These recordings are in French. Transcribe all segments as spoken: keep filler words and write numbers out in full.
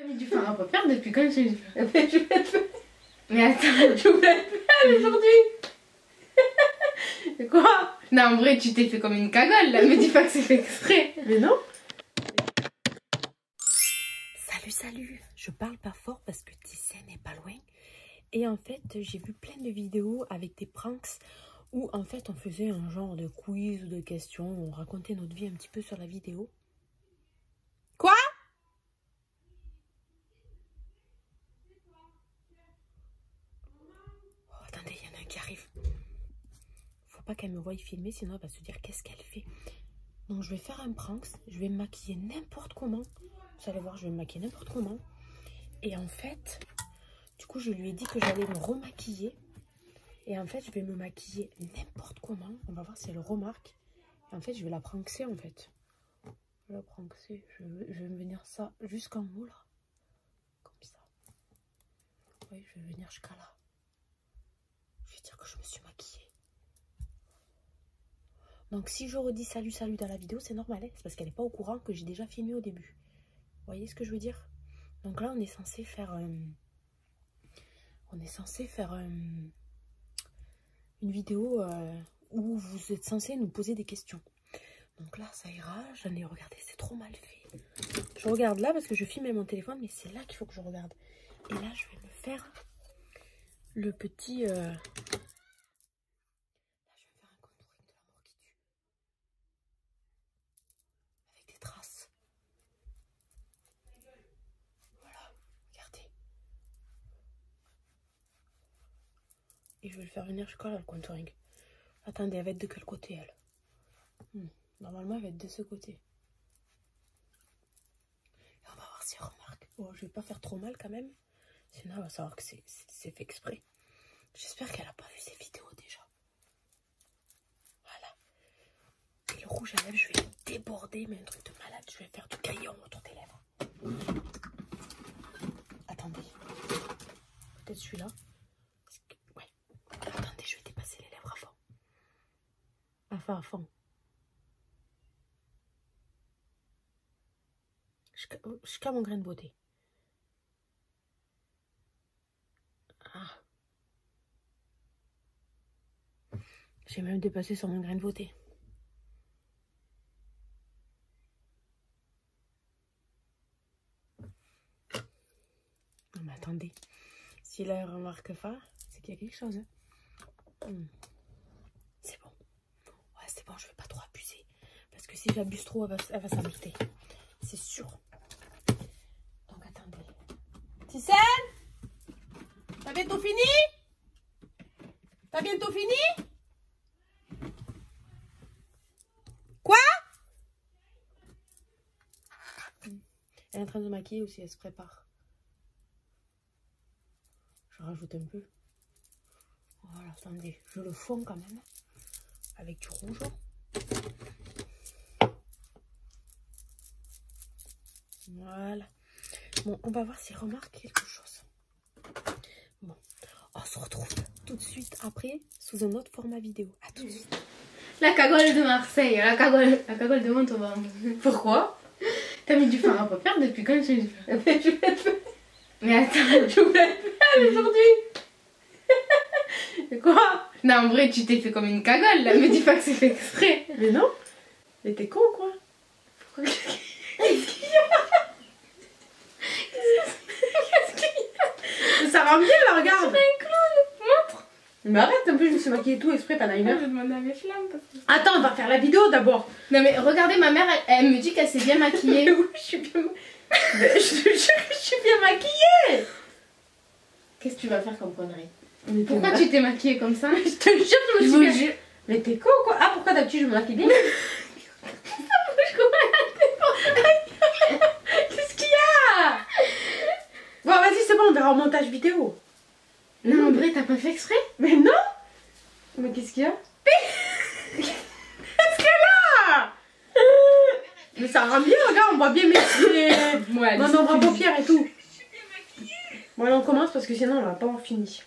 mis du fard à paupières depuis quand j'ai du fard à paupières? Mais attends, je voulais être belle aujourd'hui. Quoi? Non, en vrai, tu t'es fait comme une cagole là, me dis pas que c'est fait exprès. Mais non. Salut, salut. Je parle pas fort parce que Tissé n'est pas loin. Et en fait, j'ai vu plein de vidéos avec des pranks où en fait on faisait un genre de quiz ou de questions, on racontait notre vie un petit peu sur la vidéo. Quoi? Oh, attendez, il y en a un qui arrive. Faut pas qu'elle me voie filmer, sinon elle va se dire qu'est-ce qu'elle fait. Donc je vais faire un prank, je vais me maquiller n'importe comment. Vous allez voir, je vais me maquiller n'importe comment. Et en fait, du coup je lui ai dit que j'allais me remaquiller. Et en fait, je vais me maquiller n'importe comment. On va voir si elle remarque. Et en fait, je vais la prankser en fait. Je vais la prankser. Je vais, je vais me venir ça jusqu'en haut là. Comme ça. Oui, je vais venir jusqu'à là. Je vais dire que je me suis maquillée. Donc si je redis salut salut dans la vidéo, c'est normal. Hein, c'est parce qu'elle n'est pas au courant que j'ai déjà filmé au début. Vous voyez ce que je veux dire? Donc là, on est censé faire... Euh, on est censé faire... Euh, une vidéo euh, où vous êtes censé nous poser des questions. Donc là, ça ira. J'en ai regardé, c'est trop mal fait. Je regarde là parce que je filme avec mon téléphone, mais c'est là qu'il faut que je regarde. Et là, je vais me faire le petit... Euh... Là, je vais me faire un contouring de la mort qui tue. Avec des traces. Voilà, regardez. Et je vais le faire venir jusqu'à là, le contouring. Attendez, elle va être de quel côté, elle? hmm. Normalement, elle va être de ce côté. Et on va voir si elle remarque. Bon, je vais pas faire trop mal quand même. Sinon, elle va savoir que c'est fait exprès. J'espère qu'elle a pas vu ces vidéos déjà. Voilà. Et le rouge à lèvres, je vais le déborder, mais un truc de malade. Je vais faire du crayon autour des lèvres. Attendez. Peut-être celui-là. Ouais. Attendez, je vais dépasser les lèvres à fond. Enfin, à fond. Jusqu'à mon grain de beauté. Ah. J'ai même dépassé sur mon grain de beauté. Non mais attendez. Si là elle remarque pas, c'est qu'il y a quelque chose. Hein. Hmm. C'est bon. Ouais, c'est bon, je vais pas trop abuser. Parce que si j'abuse trop, elle va, elle va s'embêter. C'est sûr. Donc attendez. Tissène, t'as bientôt fini? T'as bientôt fini? Quoi? Elle est en train de se maquiller aussi, elle se prépare. Je rajoute un peu. Voilà, attendez, je le fonds quand même. Avec du rouge. Voilà. Bon, on va voir si elle remarque quelque chose. Bon, on se retrouve tout de suite après sous un autre format vidéo. À tout de suite. La cagole de Marseille, la cagole, la cagole de Montauban. Pourquoi? T'as mis du fard à paupières depuis quand j'ai du fard à paupières? Mais attends, je voulais être belle aujourd'hui. Quoi? Non, en vrai, tu t'es fait comme une cagole là, me dis pas que c'est fait exprès. Mais non. Mais t'es con quoi? Pourquoi? Qu'est-ce qu'il y a? Qu'est-ce qu'il y a? Ça rend bien là, regarde. C'est un clown, montre. Mais arrête, en plus je me suis maquillée tout exprès pendant une heure. Je demande à mes flammes parce que... Attends, on va faire la vidéo d'abord. Non mais regardez, ma mère, elle, elle me dit qu'elle s'est bien maquillée. Oui, je suis bien... Mais je te jure que je suis bien maquillée. Qu'est-ce que tu vas faire comme connerie? Mais Pourquoi tu t'es maquillée comme ça? Je te jure, je me suis bien... Jure. Mais t'es con quoi? Ah, pourquoi d'habitude je me maquille bien? Qu'est-ce qu'il y a? Bon, vas-y, c'est bon, on verra au montage vidéo. Non, en vrai, t'as pas fait exprès? Mais non. Mais qu'est-ce qu'il y a? Qu'est-ce qu'elle a? Mais ça rend bien, regarde, on voit bien mes... Ouais, mon ombre à paupières et tout. Bon, allez, on commence parce que sinon on va pas en finir.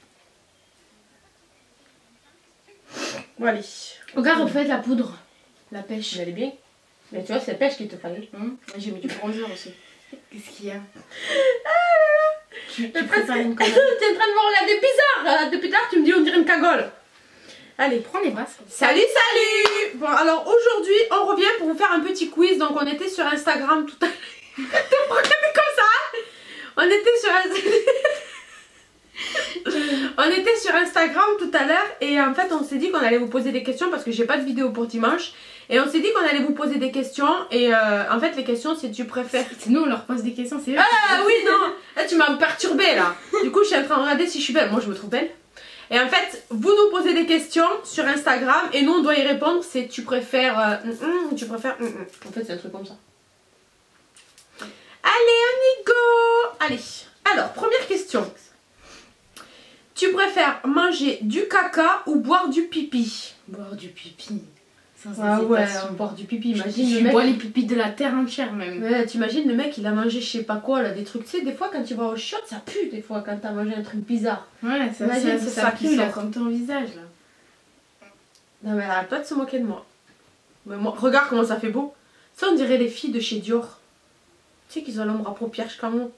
Bon, allez. Regarde, refaites la poudre. La pêche. Elle est bien. Mais tu vois, c'est la pêche qu'il te fallait. Hum, J'ai mis du bronzer aussi. Qu'est-ce qu'il y a? Ah, Tu, tu prépares une T'es en connerie. train de me regarder bizarre. Là. Depuis tard, tu me dis on dirait une cagole. Allez, Prends les brasses. salut, salut. Bon, alors aujourd'hui, on revient pour vous faire un petit quiz. Donc, on était sur Instagram tout à l'heure. T'es pas regardé comme ça. On était sur On était sur Instagram tout à l'heure et en fait on s'est dit qu'on allait vous poser des questions parce que j'ai pas de vidéo pour dimanche et on s'est dit qu'on allait vous poser des questions et euh, en fait les questions c'est tu préfères. C'est nous on leur pose des questions, c'est eux. Ah oui non, là tu m'as perturbée là. Du coup je suis en train de regarder si je suis belle. Moi je me trouve belle. Et en fait vous nous posez des questions sur Instagram et nous on doit y répondre. C'est tu préfères euh, mm, mm, tu préfères mm, mm. En fait c'est un truc comme ça. Allez on y go. Allez alors première question. Tu préfères manger du caca ou boire du pipi? Boire du pipi. Sans Ah ouais, hésitation. boire du pipi, Imagine, imagine je le mec. bois les pipis de la terre entière même. Ouais, t'imagines le mec il a mangé je sais pas quoi là, des trucs, tu sais, des fois quand tu vas au shot ça pue des fois quand t'as mangé un truc bizarre. Ouais, ça, Imagine, ça, ça ça, sent pue qui là, sort. comme ton visage là. Non mais elle arrête pas de se moquer de moi. Mais moi, regarde comment ça fait beau. Ça on dirait les filles de chez Dior. Tu sais qu'ils ont l'ombre à paupières comme moi.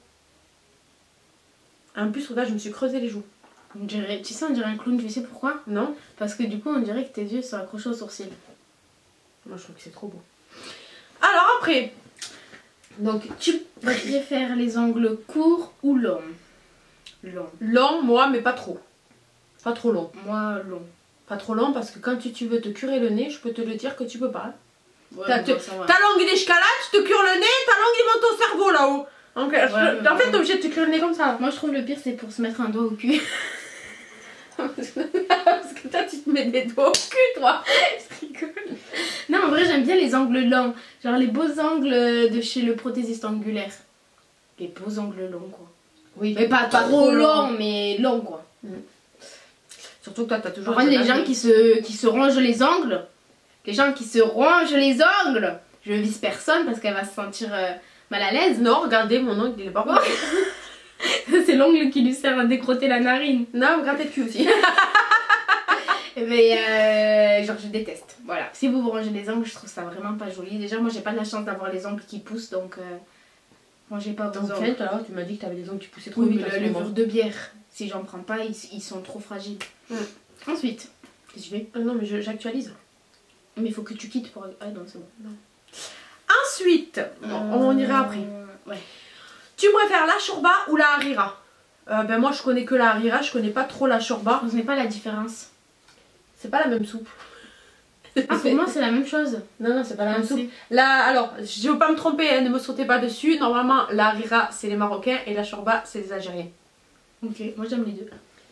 En plus regarde je me suis creusé les joues. On dirait, tu sais, on dirait un clown, tu sais pourquoi? Non? Parce que du coup, on dirait que tes yeux sont accrochés aux sourcils. Moi je trouve que c'est trop beau. Alors après. Donc tu Tu préfères les ongles courts ou longs? Long. long moi mais pas trop. Pas trop long. Moi, long. Pas trop long parce que quand tu, tu veux te curer le nez, je peux te le dire que tu peux pas. Ouais, T'as- bon, te- ça va. Ta langue il est jusqu'à là, tu te cures le nez, ta langue il monte au cerveau là-haut. Donc, Ouais, je- ouais, en fait, ouais. t'es obligé de te curer le nez comme ça. Moi, je trouve le pire, c'est pour se mettre un doigt au cul. Parce que toi, tu te mets des doigts au cul, toi. Je rigole. Non, en vrai, j'aime bien les angles longs. Genre les beaux angles de chez le prothésiste angulaire. Les beaux angles longs, quoi. Oui, Mais pas, trop longs, mais longs, quoi. Surtout que toi, t'as toujours. Par contre, les gens qui se, qui se rongent les ongles, les gens qui se rongent les ongles, je vise personne parce qu'elle va se sentir euh, mal à l'aise. Non, regardez, mon ongle il est pas bon. C'est l'ongle qui lui sert à décrotter la narine. Non, regardez le cul aussi. Mais euh, genre je déteste. Voilà. Si vous vous rongez les ongles, je trouve ça vraiment pas joli. Déjà moi j'ai pas la chance d'avoir les ongles qui poussent donc euh, rongez pas vos Donc, ongles. tout à l'heure, tu m'as dit que t'avais des ongles qui poussaient trop Oui, vite. mais en la ce moment. levure de bière, si j'en prends pas, ils, ils sont trop fragiles. Mm. Ensuite, qu'est-ce que je fais? Ah non, mais je- j'actualise. Mais il faut que tu quittes pour. Ah non, c'est bon. Ensuite, bon, on ira après. Euh, Ouais. Tu préfères la shorba ou la harira? euh, Ben moi, je connais que la harira, je connais pas trop la shorba. Vous savez pas la différence? C'est pas la même soupe. Ah, pour moi c'est la même chose. Non, non, c'est pas la même Ah, soupe. si. Là, alors, je veux pas me tromper, hein, ne me sautez pas dessus. Normalement, la harira, c'est les Marocains et la shorba, c'est les Algériens. Ok, moi j'aime les deux.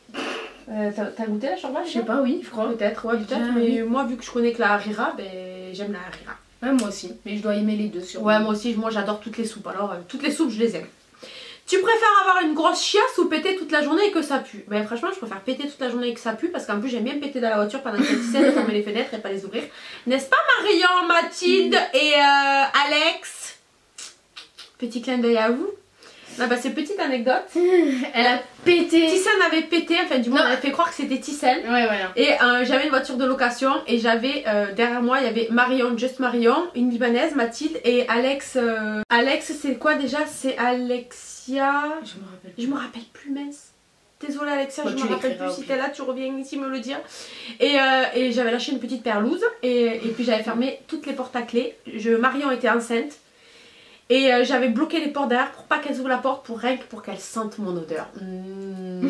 Euh, T'as goûté la shorba? Je sais pas, oui, je crois. Peut-être, ouais, peut-être. Ah, Mais oui. moi, vu que je connais que la harira, ben, j'aime la harira. Ouais, moi aussi. Mais je dois aimer les deux sur Ouais, moi aussi, moi j'adore toutes les soupes. Alors, euh, toutes les soupes, je les aime. Tu préfères avoir une grosse chiasse ou péter toute la journée et que ça pue? Ben franchement, je préfère péter toute la journée et que ça pue parce qu'en plus, j'aime bien péter dans la voiture pendant que tu de fermer les fenêtres et pas les ouvrir. N'est-ce pas, Marion, Mathilde et euh, Alex? Petit clin d'œil à vous. Ah bah, c'est petite anecdote. Elle a pété. Tissane avait pété, enfin, du moins, Non. elle avait fait croire que c'était Tissane. Ouais, voilà. Et euh, j'avais une voiture de location et j'avais euh, derrière moi il y avait Marion, Just Marion, une Libanaise, Mathilde et Alex. euh, Alex c'est quoi déjà? C'est Alexia. Je me rappelle. Je me rappelle plus mince. Désolée Alexia, Bah, je tu me rappelle l'écriras plus au si pire. t'es là, tu reviens ici me le dire. Et, euh, et j'avais lâché une petite perlouse et, et puis j'avais fermé toutes les portes à clé. Je, Marion était enceinte. Et euh, j'avais bloqué les portes derrière pour pas qu'elles ouvrent la porte pour rien que pour qu'elles sentent mon odeur. Mmh.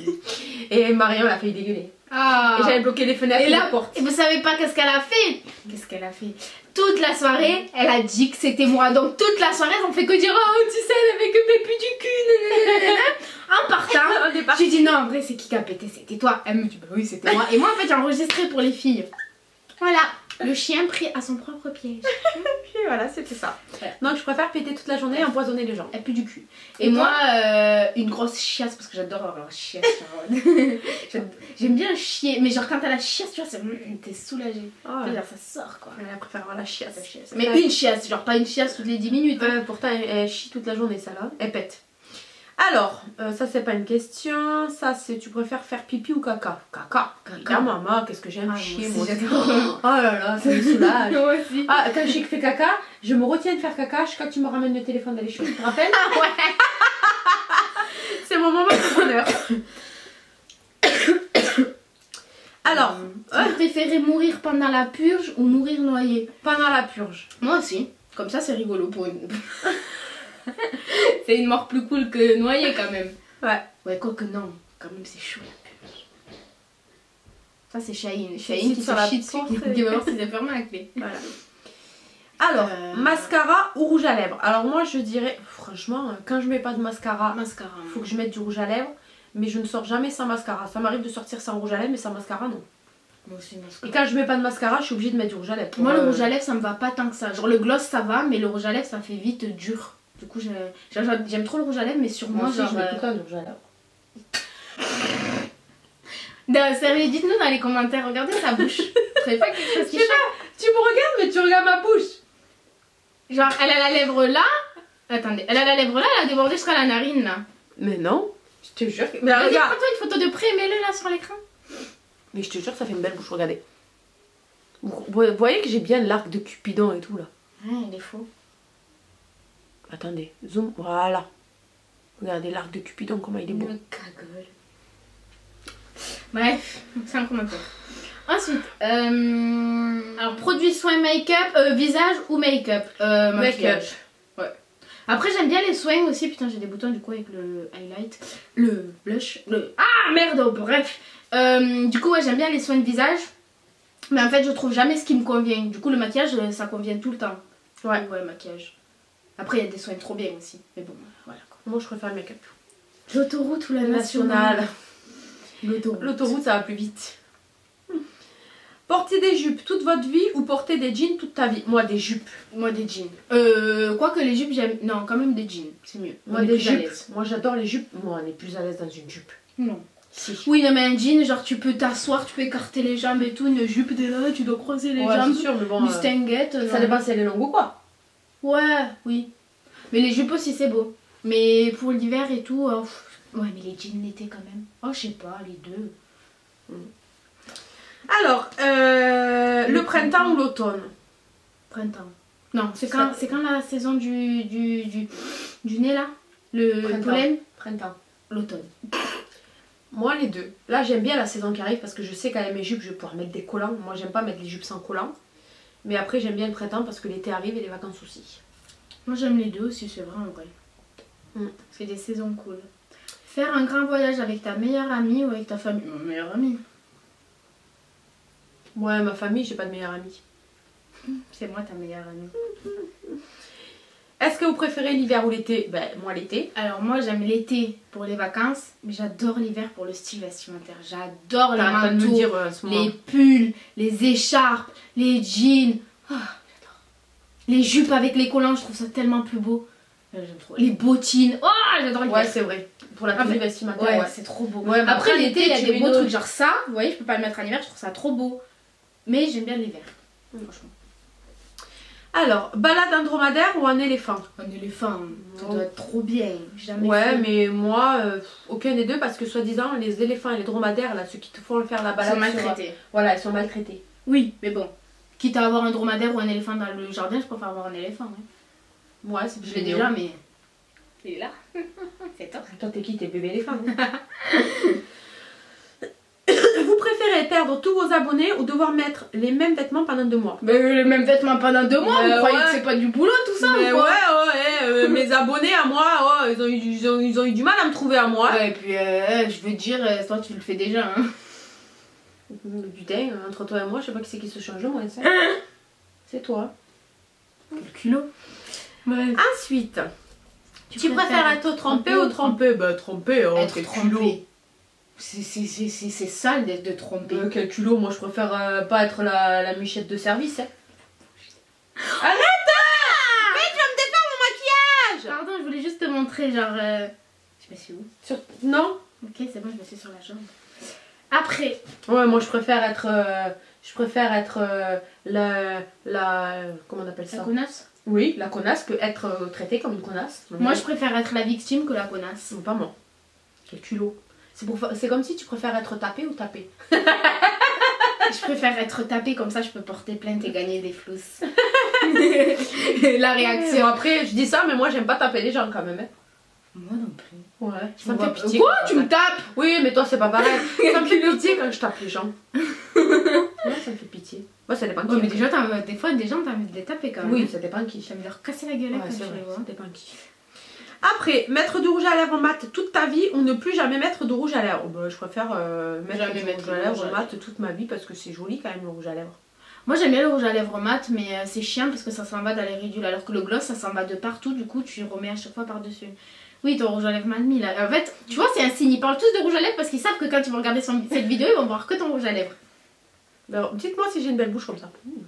Et Marion elle a failli dégueuler. Ah. Et j'avais bloqué les fenêtres et, Et là, les portes. et vous savez pas qu'est-ce qu'elle a fait? Qu'est-ce qu'elle a fait? Toute la soirée, elle a dit que c'était moi. Donc toute la soirée, on fait que dire oh tu sais, elle avait que pépu du cul. nanana. En partant, On est parti. j'ai dit non, en vrai c'est qui qui a pété? C'était toi. Elle me dit bah oui c'était moi. Et moi en fait j'ai enregistré pour les filles. Voilà. Le chien pris à son propre piège. Et voilà, c'était ça. Ouais. Donc je préfère péter toute la journée et empoisonner les gens. Elle pue du cul. Et Et, toi moi, euh, une grosse chiasse, parce que j'adore avoir la chiasse. J'aime j'aime bien chier, mais genre quand t'as la chiasse, tu vois, c'est- mm, t'es soulagée. Oh, Tu vois, genre, ça sort quoi. elle préfère avoir la chiasse. La chiasse. Mais une chiasse, genre pas une chiasse toutes les dix minutes. hein. Ouais, pourtant elle, elle chie toute la journée ça là. Elle pète. Alors, euh, ça c'est pas une question. Ça c'est tu préfères faire pipi ou caca? Caca. Caca maman, qu'est-ce que j'aime Ah, chier moi moi. aussi, aussi. j'adore. Oh là là, ça me soulage. Moi aussi. Ah, quand je fais caca, je me retiens de faire caca jusqu'à ce que tu me ramènes le téléphone d'aller chier. Tu te rappelles? Ah ouais. C'est mon mon moment de bonheur. Alors, Tu préférais mourir pendant la purge ou mourir noyé? pendant la purge. Moi aussi. Comme ça, c'est rigolo pour une. C'est une mort plus cool que noyé quand même. Ouais. Ouais, quoi que non. Quand même, c'est chaud la purge. Ça, c'est Shaheen. C'est Shaheen qui sur se la chie dessus. porte. Qui va voir si c'est fermé à la clé. Voilà. Alors, Euh. mascara ou rouge à lèvres? Alors moi je dirais, franchement, quand je mets pas de mascara, Mascara. faut que je mette du rouge à lèvres. Mais je ne sors jamais sans mascara. Ça m'arrive de sortir sans rouge à lèvres, mais sans mascara, non. Moi aussi, Et mascara. quand je mets pas de mascara, je suis obligée de mettre du rouge à lèvres. Moi, le Euh, rouge à lèvres, ça me va pas tant que ça. Genre, le gloss, ça va, mais le rouge à lèvres, ça fait vite dur. Du coup, j'ai- j'ai- j'aime trop le rouge à lèvres, mais sur Moi moi, aussi, genre. je mets euh, tout le temps du rouge à lèvres. Non, sérieux, dites-nous dans les commentaires, regardez sa bouche. Vous savez pas quelque chose qui Je sais change? Tu me regardes, mais tu regardes ma bouche. Genre, elle a la lèvre là. Attendez, elle a la lèvre là, elle a débordé jusqu'à la narine là. Mais non, je te jure. Que... Mais Vas-y, regarde. prends-toi une photo de près et mets-le là sur l'écran. Mais je te jure, ça fait une belle bouche, regardez. Vous vous voyez que j'ai bien l'arc de Cupidon et tout là. Ouais, il est faux. Attendez, zoom, voilà. Regardez l'arc de Cupidon, comment il est beau. Me cagole. Bref, c'est un commentaire. Ensuite, euh, alors produit soin make-up, euh, visage ou make-up euh, maquillage. Ouais. Après j'aime bien les soins aussi, putain j'ai des boutons du coup avec le highlight, le blush, le... Ah merde, oh, bref. Euh, du coup ouais j'aime bien les soins de visage, mais en fait je trouve jamais ce qui me convient. Du coup le maquillage ça convient tout le temps. Ouais, ouais maquillage. Après il y a des soins trop bien aussi, mais bon voilà quoi. Moi je préfère le make-up. L'autoroute ou la National. nationale? L'autoroute. L'autoroute ça va plus vite. Porter des jupes toute votre vie ou porter des jeans toute ta vie? Moi des jupes. Moi des jeans. Euh, quoique les jupes j'aime. Non, quand même des jeans, c'est mieux. Moi On est des plus à jupes. l'aise. Moi j'adore les jupes. Moi on est plus à l'aise dans une jupe. Non. Si. Oui, non, mais un jean, genre tu peux t'asseoir, tu peux écarter les jambes et tout. Une jupe, t'es là, tu dois croiser les Ouais, jambes. c'est sûr, mais bon. Une euh, stinguette. ça non. dépend si elle est longue ou quoi. Ouais, oui. Mais les jupes aussi, c'est beau. Mais pour l'hiver et tout. euh, pff, ouais, mais les jeans l'été quand même. Oh, je sais pas, les deux. Alors, euh, le, Le printemps printemps. ou l'automne? Printemps. Non, c'est Ça- quand, c'est quand la saison du, du, du, du nez là? Le Printemps. pollen? Printemps. L'automne. Moi les deux. Là j'aime bien la saison qui arrive parce que je sais qu'avec mes jupes je vais pouvoir mettre des collants. Moi j'aime pas mettre les jupes sans collants. Mais après j'aime bien le printemps parce que l'été arrive et les vacances aussi. Moi j'aime les deux aussi, c'est vrai en vrai. Mm. C'est des saisons cool. Faire un grand voyage avec ta meilleure amie ou avec ta famille? Mon meilleure amie. Ouais, ma famille, j'ai pas de meilleure amie. C'est moi ta meilleure amie. Est-ce que vous préférez l'hiver ou l'été? Ben moi l'été. Alors moi j'aime l'été pour les vacances, mais j'adore l'hiver pour le style vestimentaire. J'adore les T'arrêtes pas de me manteaux, dire euh, à ce moment. les pulls, les écharpes, les jeans. Ah, j'adore. Les jupes avec les collants, je trouve ça tellement plus beau. Euh, J'aime trop. Les bottines. Oh, j'adore l'hiver. Ouais, c'est vrai. Pour la tenue Après- vestimentaire, Ouais, ouais. c'est trop beau. Ouais, mais après, après, l'été, il y a tu des mets beaux une- trucs genre ça. Vous voyez, je peux pas le mettre en hiver, je trouve ça trop beau. Mais j'aime bien l'hiver. Franchement. Alors, balade en dromadaire ou en éléphant? Un éléphant, ça Oh. doit être trop bien. Jamais Ouais, fait. mais moi, euh, aucun des deux parce que soi-disant, les éléphants et les dromadaires, là, ceux qui te font faire la Ils balade, sont sur- maltraités. voilà, ils sont maltraités. Oui, mais bon. Quitte à avoir un dromadaire ou un éléphant dans le jardin, je préfère avoir un éléphant. Ouais. Ouais, c'est plus Je l'ai mignon. déjà, mais. Il est là. C'est top. Toi, t'es qui? T'es bébé éléphant. Vous préférez perdre tous vos abonnés ou devoir mettre les mêmes vêtements pendant deux mois? Mais les mêmes vêtements pendant deux mois, Mais vous croyez ouais. que c'est pas du boulot tout ça Mais ou ouais, quoi? ouais, euh, mes abonnés à moi, ouais, ils, ont eu, ils, ont, ils ont eu du mal à me trouver à moi. Ouais, et puis euh, je veux dire, euh, toi tu le fais déjà. Hein. Putain, entre toi et moi, je sais pas qui c'est qui se change le moins, ça. C'est toi. Quel culot. Ouais. Ensuite, tu, préfères être trompé ou trompé? Bah, trompé, oh, Être quel culot. trompé. C'est c'est- c'est- c'est- c'est sale d'être de tromper. Euh, quel culot, moi je préfère euh, pas être la, la michette de service. Hein. Arrête! Mais tu vas me défaire mon maquillage! Pardon, je voulais juste te montrer, genre. euh, Je sais pas si où. Sur... Non? Ok, c'est bon, je me suis sur la jambe. Après, Ouais, moi je préfère être. euh, je préfère être euh, la, la. Comment on appelle ça? la connasse. Oui, la connasse peut être euh, traitée comme une connasse. Moi, je préfère être la victime que la connasse. Non, pas moi. Quel culot. C'est pour... c'est comme si tu préfères être tapé ou tapé. Je préfère être tapée, comme ça je peux porter plainte et gagner des flous. La Bon, réaction. après, je dis ça, mais moi j'aime pas taper les gens quand même. Hein. Moi non plus. Ouais. Ça me fait pitié. Quoi? Tu me tapes? Oui, mais toi, c'est pas pareil. Ça me fait pitié quand je tape les gens. Ouais, ça me fait pitié. Moi, ça dépend qui. Ouais, mais déjà, des fois, des gens, t'as envie de les taper quand même. Oui, ça dépend qui. T'as envie de leur casser la gueule ouais, quand tu vrai, les vois. Ça dépend qui. Après, mettre du rouge à lèvres mat toute ta vie ou ne plus jamais mettre de rouge à lèvres. Bah, je préfère euh, mettre jamais du mettre rouge à lèvres mat toute ma vie parce que c'est joli quand même le rouge à lèvres. Moi j'aime bien le rouge à lèvres mat, mais euh, c'est chiant parce que ça s'en va dans les ridules, alors que le gloss ça s'en va de partout, du coup tu remets à chaque fois par dessus. Oui, ton rouge à lèvres mal mis là. En fait, tu vois, c'est un signe, ils parlent tous de rouge à lèvres parce qu'ils savent que quand ils vont regarder son, cette vidéo, ils vont voir que ton rouge à lèvres. Alors, dites-moi si j'ai une belle bouche comme ça.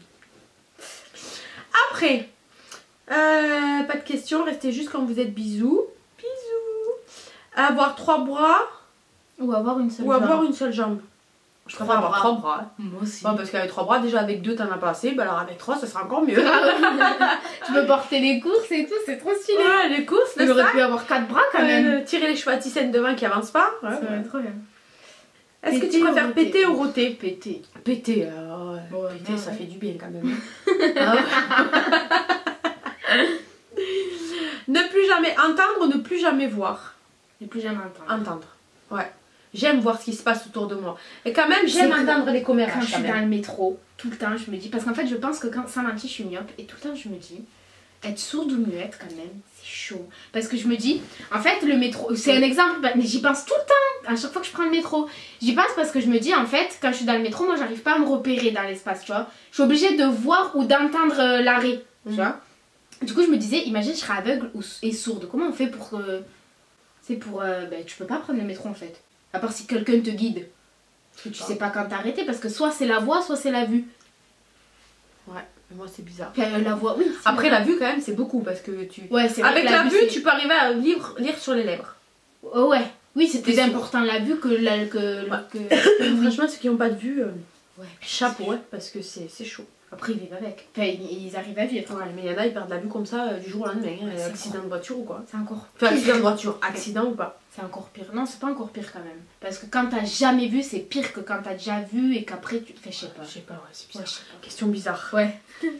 Après, euh, pas de questions, restez juste quand vous êtes. Bisous. Avoir trois bras ou avoir une seule ou jambe. avoir une seule jambe. Je préfère avoir trois bras. Hein. Moi aussi. Bon, parce qu'avec trois bras, déjà avec deux t'en as pas assez, bah alors avec trois ça sera encore mieux. Tu peux porter les courses et tout, c'est trop stylé. Ouais, les courses, le J'aurais pu avoir quatre bras quand même. Euh, tirer les cheveux à Tissène devant qui avancent pas. Ouais, ça ouais. va trop bien. Est-ce que tu préfères péter ou rôter? Péter. Péter, alors ouais. Ouais, péter ouais, ça ouais. fait du bien quand même. Ah ouais. Ne plus jamais entendre, ne plus jamais voir. Ne plus jamais entendre. Entendre, ouais. J'aime voir ce qui se passe autour de moi. Et quand même, j'aime entendre les commérages. Quand je suis même. dans le métro, tout le temps, je me dis... Parce qu'en fait, je pense que quand, sans mentir, je suis myope. Et tout le temps, je me dis... Être sourde ou muette, quand même, c'est chaud. Parce que je me dis... En fait, le métro... C'est un exemple, mais j'y pense tout le temps. À chaque fois que je prends le métro. J'y pense parce que je me dis, en fait, quand je suis dans le métro, moi, j'arrive pas à me repérer dans l'espace, tu vois. Je suis obligée de voir ou d'entendre euh, l'arrêt, tu mmh. vois. Du coup, je me disais, imagine, je serais aveugle ou, et sourde. Comment on fait pour... Euh, c'est pour... Euh, ben, tu peux pas prendre le métro, en fait. À part si quelqu'un te guide. Parce que tu sais pas quand t'arrêter. Parce que soit c'est la voix, soit c'est la vue. Ouais, mais moi c'est bizarre. Euh, la voix, oui. Après la vue quand même c'est beaucoup parce que tu... Ouais, c'est avec la, la vue vue tu peux arriver à lire, lire sur les lèvres. Oh, ouais. Oui, c'est plus important la vue que la... Que, ouais. que... Franchement ceux qui n'ont pas de vue, euh, ouais, chapeau, ouais, parce que c'est chaud. Après ils vivent avec. Enfin, ils, ils arrivent à vivre. Ouais, mais il y en a, ils perdent la vue comme ça euh, du jour au lendemain. Hein, ouais, accident encore... de voiture ou quoi. C'est encore pire. Enfin, accident de voiture, accident ou pas. C'est encore pire. Non, c'est pas encore pire quand même. Parce que quand t'as jamais vu, c'est pire que quand t'as déjà vu et qu'après tu... Enfin, je sais pas. Je sais pas, ouais, c'est bizarre. Ouais, je sais pas. Question bizarre. Ouais.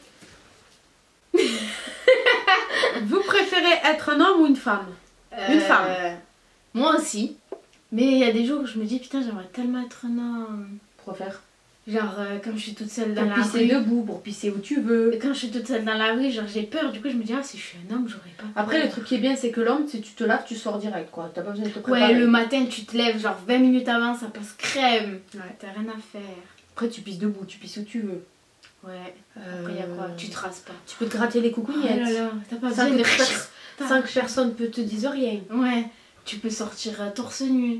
Vous préférez être un homme ou une femme? euh... Une femme. Moi aussi. Mais il y a des jours où je me dis, putain, j'aimerais tellement être un homme. Pour faire Genre, euh, quand je suis toute seule dans pour la pisser rue. debout, pour pisser où tu veux. Et quand je suis toute seule dans la rue, genre j'ai peur. Du coup, je me dis, ah, si je suis un homme, j'aurais pas peur. Après, le truc qui est bien, c'est que l'homme, si tu te laves, tu sors direct, quoi. T'as pas besoin de te préparer. Ouais, le matin, tu te lèves, genre vingt minutes avant, ça passe crème. Ouais. T'as rien à faire. Après, tu pisses debout, tu pisses où tu veux. Ouais. Après, il y a quoi? Tu te rases pas. Tu peux te gratter les Oh coucougnettes. là là, t'as pas Cinq, besoin de pers cinq personnes ne te disent rien. Ouais. Tu peux sortir euh, torse nu.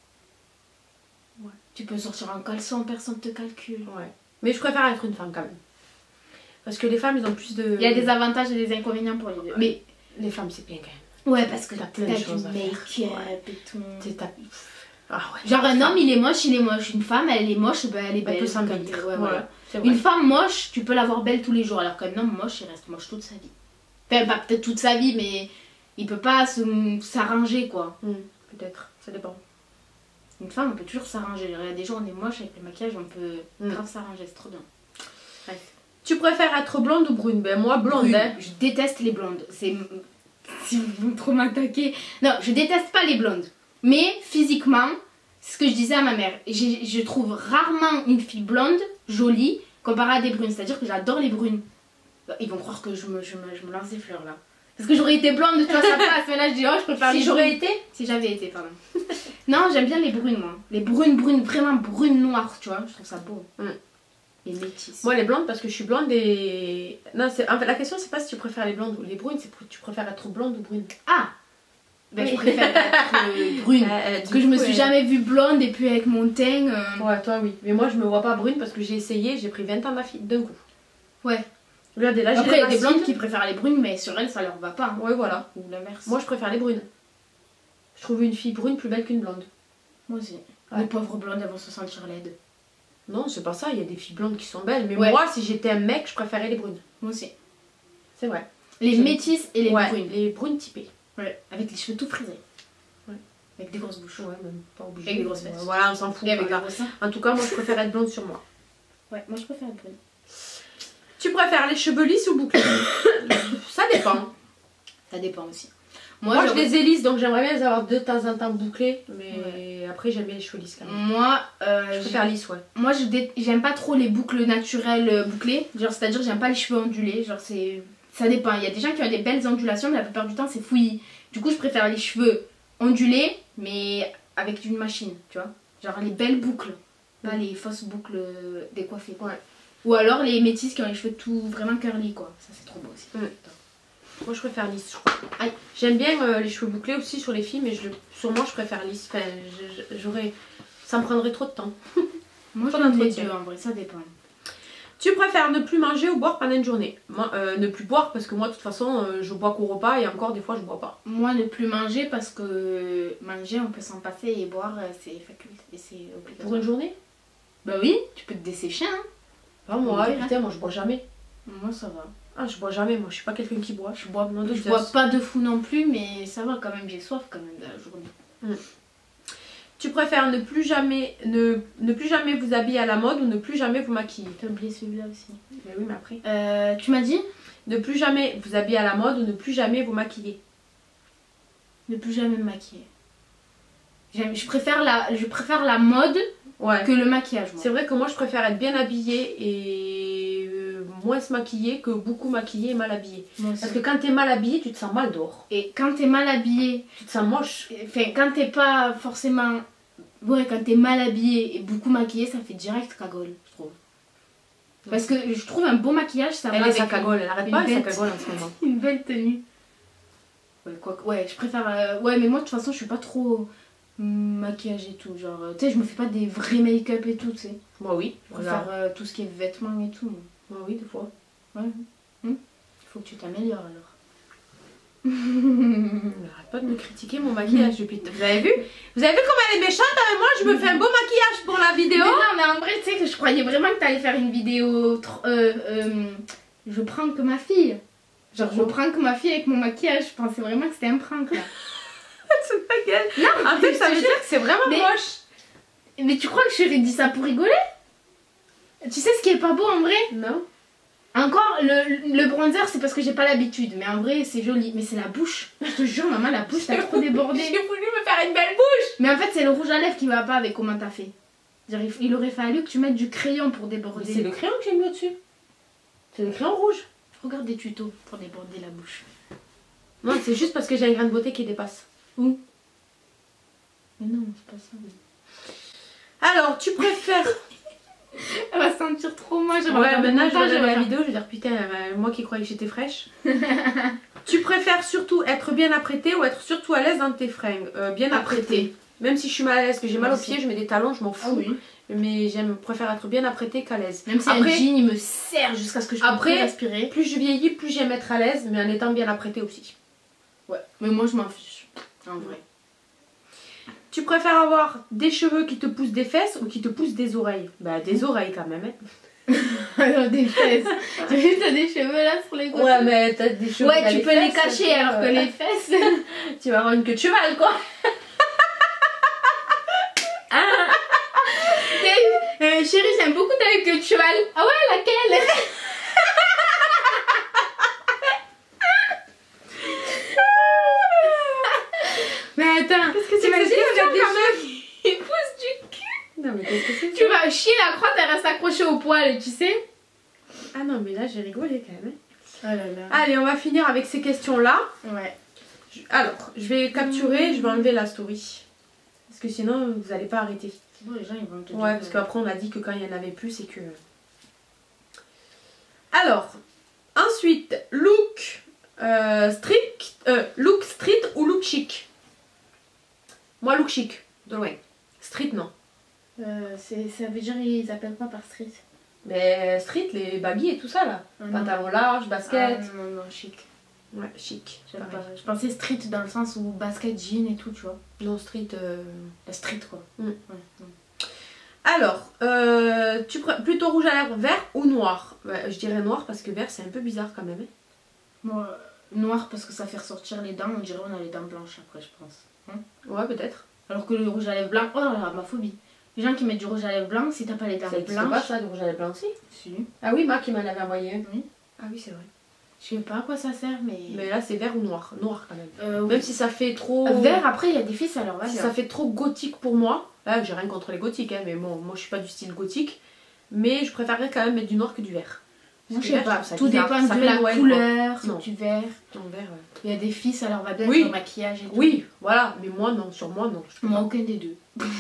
Ouais. Tu peux sortir en caleçon, personne te calcule. Ouais. Mais je préfère être une femme quand même. Parce que les femmes, ils ont plus de... Il y a des avantages et des inconvénients pour les deux. Mais les femmes, c'est bien quand même. Ouais, parce que t'as t'as plein de choses du à make-up faire. et tout. C'est ta... Ah ouais. Genre un homme, il est moche, il est moche. Une femme, elle est moche, ben elle est belle. Elle peut s'embellir. Ouais, Ouais, voilà. c'est vrai. Une femme moche, tu peux la voir belle tous les jours. Alors qu'un homme moche, il reste moche toute sa vie. Enfin, pas peut-être toute sa vie, mais il peut pas s'arranger, quoi. Mmh, peut-être, ça dépend. Une femme, on peut toujours s'arranger. Il y a des jours, on est moche avec le maquillage, on peut mmh. grave s'arranger, c'est trop bien. Bref. Tu préfères être blonde ou brune? Ben moi, blonde. Brune. Hein. Je déteste les blondes. C'est... Si vous trop m'attaquer. Non, je déteste pas les blondes. Mais physiquement, c'est ce que je disais à ma mère. Je trouve rarement une fille blonde, jolie, comparée à des brunes. C'est-à-dire que j'adore les brunes. Ils vont croire que je me, je me, je me lance des fleurs là. Parce que j'aurais été blonde, tu vois, ça passe. Mais là, je dis, oh, je préfère si les j'aurais brunes. été Si j'avais été, pardon. Non, j'aime bien les brunes, moi. Les brunes, brunes, vraiment brunes noires, tu vois. Je trouve ça beau. Mm. Les métisses. Moi, les blondes, parce que je suis blonde et. Non, en fait, la question, c'est pas si tu préfères les blondes ou les brunes, c'est tu préfères être blonde ou brune. Ah ben, oui. Je préfère être euh, brune. Euh, parce que je me suis euh... jamais vue blonde et puis avec mon teint. Euh... Ouais, toi, oui. Mais moi, je me vois pas brune parce que j'ai essayé, j'ai pris vingt ans ma fille d'un coup. Ouais. Regardez, là, après, il y a des blondes qui préfèrent les brunes, mais sur elles, ça leur va pas. Ouais, voilà. Ou l'inverse. Moi, je préfère les brunes. Je trouve une fille brune plus belle qu'une blonde. Moi aussi. Ouais. Les pauvres blondes, elles vont se sentir laides. Non, c'est pas ça. Il y a des filles blondes qui sont belles. Mais ouais. moi, si j'étais un mec, je préférais les brunes. Moi aussi. C'est vrai. Les je... métisses et les ouais, brunes. Les brunes typées. Ouais. Avec les cheveux tout frisés. Ouais. Avec des grosses bouches. Ouais, même pas obligé. Avec des grosses fesses. Voilà, on s'en fout. Et avec des grosses... En tout cas, moi, je préfère être blonde sur moi. Ouais, moi, je préfère être brune. Tu préfères les cheveux lisses ou bouclés? Ça dépend. Ça dépend aussi. Moi, Moi je les ai lisses, donc j'aimerais bien les avoir de temps en temps bouclés. Mais ouais. après, j'aime bien les cheveux lisses quand même. Moi, euh, je préfère lisse, ouais. Moi, je dé... j'aime pas trop les boucles naturelles euh, bouclées. Genre, c'est-à-dire, j'aime pas les cheveux ondulés. Genre, c'est. Ça dépend. Il y a des gens qui ont des belles ondulations, mais la plupart du temps, c'est fouillis. Du coup, je préfère les cheveux ondulés, mais avec une machine, tu vois. Genre, les belles boucles. Pas mmh. les fausses boucles décoiffées. Ouais. Ou alors les métisses qui ont les cheveux tout vraiment curly, quoi. Ça, c'est trop beau aussi. Mmh. Moi je préfère lisse, je crois. J'aime bien euh, les cheveux bouclés aussi sur les filles, mais je, sur moi je préfère lisse. Enfin, j'aurais, ça me prendrait trop de temps. Moi j'aime les deux en vrai, ça dépend. Tu préfères ne plus manger ou boire pendant une journée? Moi, euh, ne plus boire parce que moi de toute façon euh, je bois qu'au repas et encore des fois je bois pas. Moi ne plus manger parce que manger on peut s'en passer et boire c'est faculté, c'est obligatoire. Pour une journée? Bah oui, tu peux te dessécher hein. Ah, moi, putain, moi je bois jamais. Moi ça va. Ah, je bois jamais, moi je suis pas quelqu'un qui boit. Je bois, non, je bois pas de fou non plus, mais ça va quand même, j'ai soif quand même de la journée. Mm. Tu préfères ne plus jamais ne, ne plus jamais vous habiller à la mode ou ne plus jamais vous maquiller? T'as oublié celui-là aussi. Mais oui, mais après. Euh, tu m'as dit? Ne plus jamais vous habiller à la mode ou ne plus jamais vous maquiller? Ne plus jamais me maquiller. Je préfère la, je préfère la mode ouais. que le maquillage. C'est vrai que moi je préfère être bien habillée et euh, moins se maquiller que beaucoup maquillée et mal habillée. Parce que quand t'es mal habillée, tu te sens mal dehors. Et quand t'es mal habillée, tu te sens moche. Enfin, quand t'es pas forcément. Ouais, quand t'es mal habillée et beaucoup maquillée, ça fait direct cagole, je trouve. Parce que je trouve un bon maquillage, ça elle va. Elle est sa cagole, elle arrête pas avec sa cagole en ce moment. Une belle tenue. Ouais, quoi, ouais, je préfère. Euh, ouais, mais moi de toute façon, je suis pas trop. Maquillage et tout, genre, tu sais, je me fais pas des vrais make-up et tout, tu sais. Moi oui. Je préfère euh, tout ce qui est vêtements et tout. Moi oui, des fois. Ouais. Il hum. faut que tu t'améliores alors. Arrête pas de me critiquer mon maquillage depuis. Vous avez vu? Vous avez vu comment elle est méchante avec moi? Je me fais un beau maquillage pour la vidéo. Mais non, mais en vrai, tu sais que je croyais vraiment que t'allais faire une vidéo. Euh, euh, je prank que ma fille. Genre, je prank ma fille avec mon maquillage. Je pensais vraiment que c'était un prank là. C'est pas gueule. Non, en fait, ça veut dire que c'est vraiment mais, moche. Mais tu crois que je dit ça pour rigoler? Tu sais ce qui est pas beau en vrai? Non. Encore, le, le bronzer, c'est parce que j'ai pas l'habitude. Mais en vrai, c'est joli. Mais c'est la bouche. Je te jure, maman, la bouche, t'as trop débordé. J'ai voulu me faire une belle bouche. Mais en fait, c'est le rouge à lèvres qui va pas avec comment t'as fait. Il, il aurait fallu que tu mettes du crayon pour déborder. C'est le crayon que j'ai mis au-dessus. C'est le crayon rouge. Regarde des tutos pour déborder la bouche. Non, c'est juste parce que j'ai un grain de beauté qui dépasse. Où? Mais non, c'est pas ça. Alors, tu préfères... Elle va se sentir trop moche. Ouais, maintenant je regarde la vidéo, je vais dire putain, euh, moi qui croyais que j'étais fraîche. Tu préfères surtout être bien apprêtée ou être surtout à l'aise dans tes fringues? euh, Bien apprêtée. Même si je suis mal à l'aise, que j'ai mal aux pieds, je mets des talons, je m'en fous. Ah oui. Mais j'aime préfère être bien apprêtée qu'à l'aise. Même si après, un jean il me serre jusqu'à ce que je puisse après, respirer. Plus je vieillis, plus j'aime être à l'aise, mais en étant bien apprêtée aussi. Ouais, mais moi je m'en fiche, en vrai. Tu préfères avoir des cheveux qui te poussent des fesses ou qui te poussent des oreilles? Bah des oreilles quand même. Hein. Alors des fesses. Tu vois, t'as des cheveux là sur les côtés. Ouais, mais t'as des cheveux. Ouais, tu les peux fesses, les cacher alors euh... que les fesses. Tu vas avoir une queue de cheval quoi. Ah. euh, chérie, j'aime beaucoup ta queue de cheval. Ah ouais, laquelle? Mais attends, qu'est-ce que c'est que des cheveux qui poussent du cul? Non mais qu'est-ce que c'est? Tu vas chier la crotte, elle reste accrochée au poil, tu sais? Ah non mais là j'ai rigolé quand même. Oh là là. Allez, on va finir avec ces questions là. Ouais. Alors, je vais capturer, je vais enlever la story. Parce que sinon vous allez pas arrêter. Bon, les gens ils vont te ouais, parce qu'après on a dit que quand il n'y en avait plus, c'est que... Alors, ensuite, look euh, strict, euh, look street ou look chic? Moi, look chic, de loin. Street, non. Euh, ça veut dire ils appellent quoi par street? Mais street, les baggy et tout ça là. Ah, pantalon large, basket. Ah, non, non, chic. Ouais, chic. Pas. Je pensais street dans le sens où basket, jean et tout, tu vois. Non, street. Euh... La street quoi. Mm. Ouais, ouais. Alors, euh, tu prends plutôt rouge à lèvres vert ou noir? Ouais, je dirais noir parce que vert c'est un peu bizarre quand même. Hein. Moi, noir parce que ça fait ressortir les dents, on dirait on a les dents blanches après, je pense. Hein? Ouais, peut-être. Alors que le rouge à lèvres blanc, oh là là, ma phobie. Les gens qui mettent du rouge à lèvres blanc, si t'as pas les dents ça blanches. C'est pas ça, du rouge à lèvres blanc aussi? Si. Ah oui, Marc qui m'en avait envoyé un. Oui. Ah oui, c'est vrai. Je sais pas à quoi ça sert, mais. Mais là, c'est vert ou noir. Noir quand même. Euh, oui. Même si ça fait trop. Vert, après, il y a des filles, ça leur va Si bien. ça fait trop gothique pour moi. Là, j'ai rien contre les gothiques, hein, mais bon, moi je suis pas du style gothique. Mais je préférerais quand même mettre du noir que du vert. Moi, Parce je que sais vert, pas, je trouve ça tout bizarre. dépend Ça de fait la Noël, couleur, quoi. c'est Non. du vert. Non, vert, ouais. Il y a des filles, ça leur va bien Oui. avec le maquillage et tout. Oui, voilà, mais moi non, sur moi non. je peux Moi, pas. aucun des deux.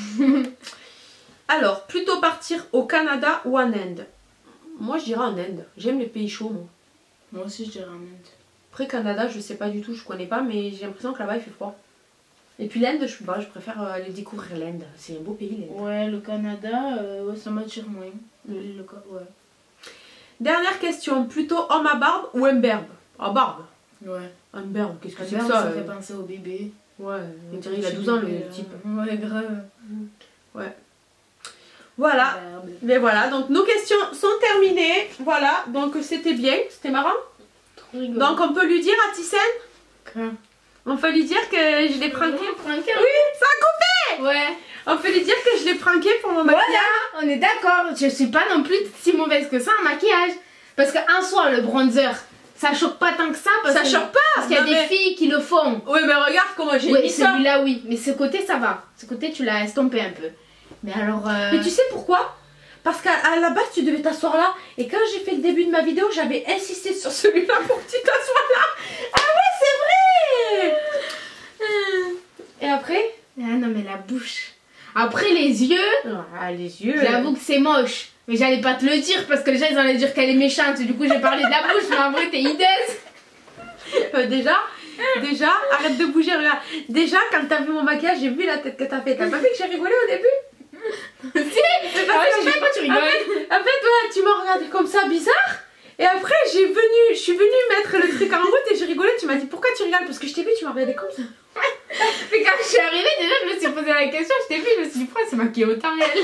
Alors, plutôt partir au Canada ou en Inde? Moi je dirais en Inde. J'aime les pays chauds, moi. Moi aussi, je dirais en Inde. Après Canada, je sais pas du tout, je connais pas, mais j'ai l'impression que là-bas il fait froid. Et puis l'Inde, je sais pas, je préfère euh, aller découvrir l'Inde. C'est un beau pays, l'Inde. Ouais, le Canada, euh, ouais, ça m'attire moins. Le, le, ouais. Dernière question, plutôt homme à barbe ou un berbe? À barbe. Ouais. Un berbe, qu'est-ce que Le c'est que berbe, ça ça euh fait penser au bébé. Ouais, on dirait il a douze ans le Bébé, type. euh, Ouais, grave. Voilà, Berbe. mais voilà, donc nos questions sont terminées. Voilà, donc c'était bien, c'était marrant. Trop rigolo. Donc on peut lui dire à Thyssen, Quoi? on peut lui dire que je l'ai pranké. Pranké, Oui, ça a coupé. Ouais. On peut lui dire que je l'ai pranké pour mon maquillage. Voilà, on est d'accord. Je suis pas non plus si mauvaise que ça en maquillage. Parce qu'un soir, le bronzer, ça choque pas tant que ça. Parce Ça que- choque pas. Parce qu'il y a non, des mais- filles qui le font. Oui, mais regarde comment j'ai Oui, mis ça. celui-là, oui. Mais ce côté, ça va. Ce côté, tu l'as estompé un peu. Mais alors. euh, Mais tu sais pourquoi? Parce qu'à à la base, tu devais t'asseoir là. Et quand j'ai fait le début de ma vidéo, j'avais insisté sur celui-là pour que tu t'assoies là. Ah ouais, c'est vrai. Et après? Ah non, mais la bouche. Après, les yeux, Ah, les yeux. j'avoue que c'est moche. Mais j'allais pas te le dire parce que les gens ils allaient dire qu'elle est méchante. Du coup, j'ai parlé de la bouche, mais en vrai, t'es hideuse. Euh, déjà, déjà, arrête de bouger, regarde. Déjà, quand t'as vu mon maquillage, j'ai vu la tête que t'as fait. T'as pas vu que j'ai rigolé au début? Si. Mais Ah parce ouais, qu'en je sais fait- pas, tu en rigoles. fait, en fait, ouais, tu m'as regardé comme ça, bizarre. Et après, j'ai venu, je suis venue mettre le truc en route et j'ai rigolé. Tu m'as dit pourquoi tu rigoles? Parce que je t'ai vu, tu m'as regardé comme ça. Mais quand je suis arrivée, déjà, je me suis posé la question. Je t'ai vu, je me suis dit, pourquoi c'est maquillée autant elle?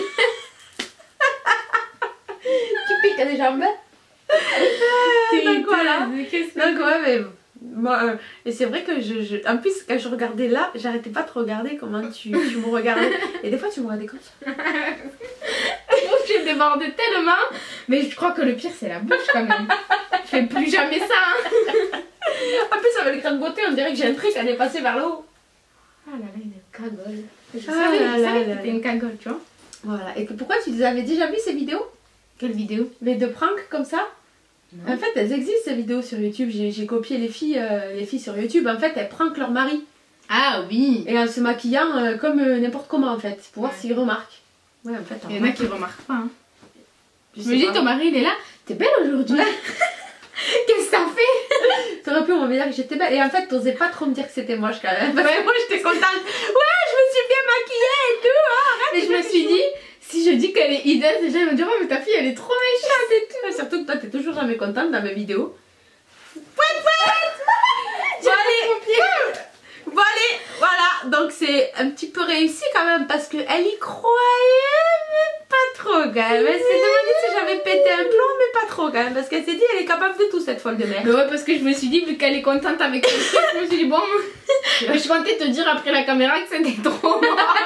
Tu piques à des jambes. T'es donc voilà. hideuse, qu'est-ce que- Donc ouais, mais moi, euh, et c'est vrai que je, je, en plus quand je regardais là, j'arrêtais pas de regarder comment tu, tu me regardais. Et des fois tu me regardais comme ça. J'ai débordé tellement. Mais je crois que le pire, c'est la bouche quand même. Je fais plus jamais ça. Hein. En plus avec le grain de beauté, on dirait que j'ai un truc, elle est passée vers le haut. Ah là là, une cagole. Je Ah savais, là je là savais là que c'était là. une cagole, tu vois. Voilà. Et que pourquoi tu les avais déjà vu ces vidéos? Quelle vidéo? Les deux pranks comme ça? En fait, elles existent ces vidéos sur YouTube. J'ai j'ai copié les filles, euh, les filles sur YouTube. En fait, elles prankent leur mari. Ah oui. Et en se maquillant euh, comme euh, n'importe comment en fait. Pour voir Ouais. s'ils remarquent. Ouais, en fait, Il y en a qui remarquent pas. Hein. Je Je sais me dis, pas. ton mari, il est là. T'es belle aujourd'hui. Qu'est-ce que t'as fait? T'aurais pu me dire que j'étais belle. Et en fait, t'osais pas trop me dire que c'était moche quand même. Parce Ouais. que moi, j'étais contente. Ouais, je me suis bien maquillée et tout. Hein, arrête, Mais je me suis dit, si je dis qu'elle est hideuse, déjà, ils vont dire, oh, mais ta fille, elle est trop méchante et tout. Et surtout que toi, t'es toujours jamais contente dans mes vidéos. Pouet, pouet. Bon, allez. Bon, allez. Voilà. Donc, c'est un petit peu réussi quand même. Parce qu'elle y croyait, mais pas trop quand même. Elle s'est demandé si j'avais pété un plomb, mais pas trop quand même. Parce qu'elle s'est dit, elle est capable de tout, cette folle de merde. Mais ouais, parce que je me suis dit, vu qu'elle est contente avec le truc, je me suis dit, bon, mais je comptais te dire après la caméra que c'était trop.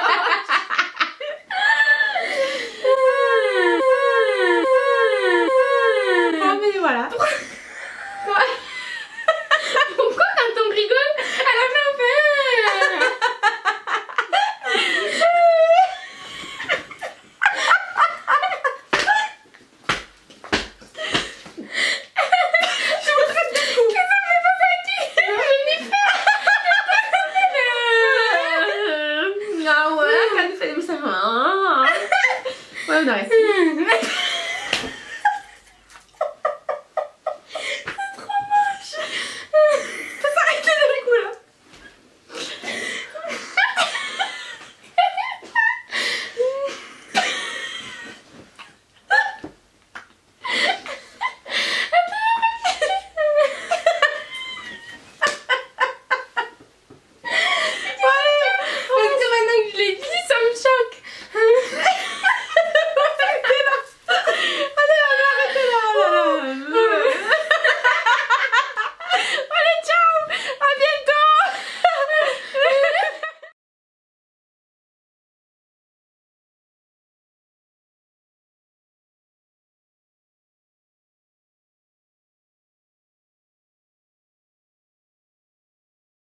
Ah, mais voilà. Pourquoi quand on rigole, à la fin on fait... Je me traite de coup. Qu'est-ce que ça me fait pas qui? Je m'y fais. Ah ouais, quand elle fait des messages. Ah. Ouais, on arrête.